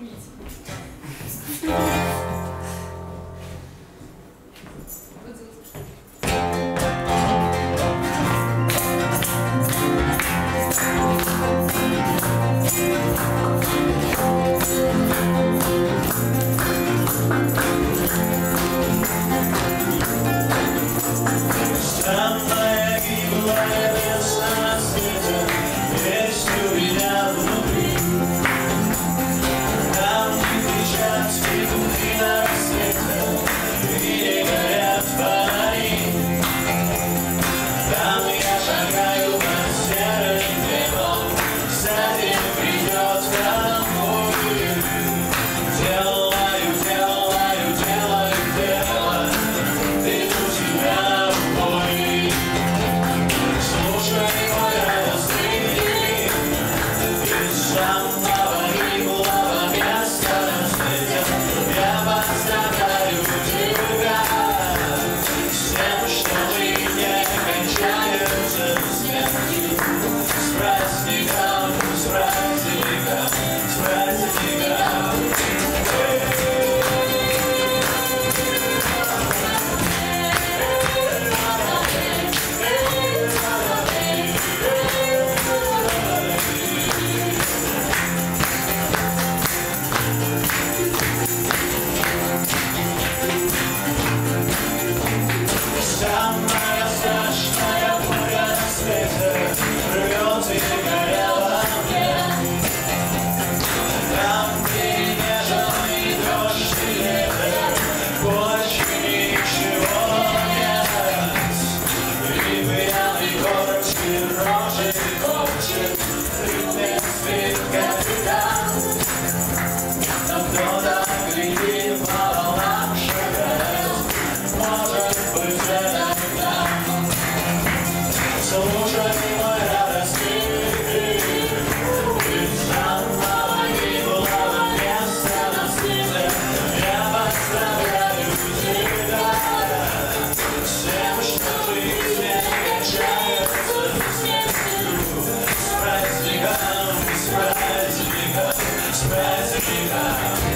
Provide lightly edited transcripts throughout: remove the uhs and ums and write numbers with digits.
шумите. Самая гиблая весна на свете есть у меня внутри. Там не кричат петухи на рассвете и не горят фонари. Там я шагаю над серым небом, сзади придет домой. Делаю дело, веду тебя в бой. Слушай мой радостный крик, из самого гиблого места на свете я поздравляю тебя с тем, что мы не кончаются смертью. С праздником, с праздником, с праздником. Самая страшная буря на свете рвет и горела мне. Там, где нежный дождь и ветер, больше ничего нет. И пьяный город рожей топчет, рыбный спит капитан. Но кто-то глядит по волнам, шагает, может быть, это не там. Слушай мой радостный крик, из самого гиблого места на свете я поздравляю тебя с тем, что жизнь не кончается смертью. С праздником, с праздником, с праздником.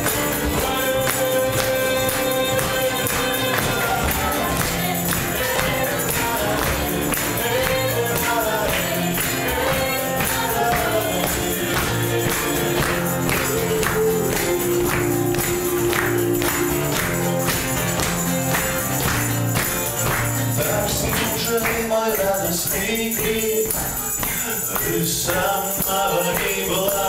Так слушай мой радостный крик, из самого гиблого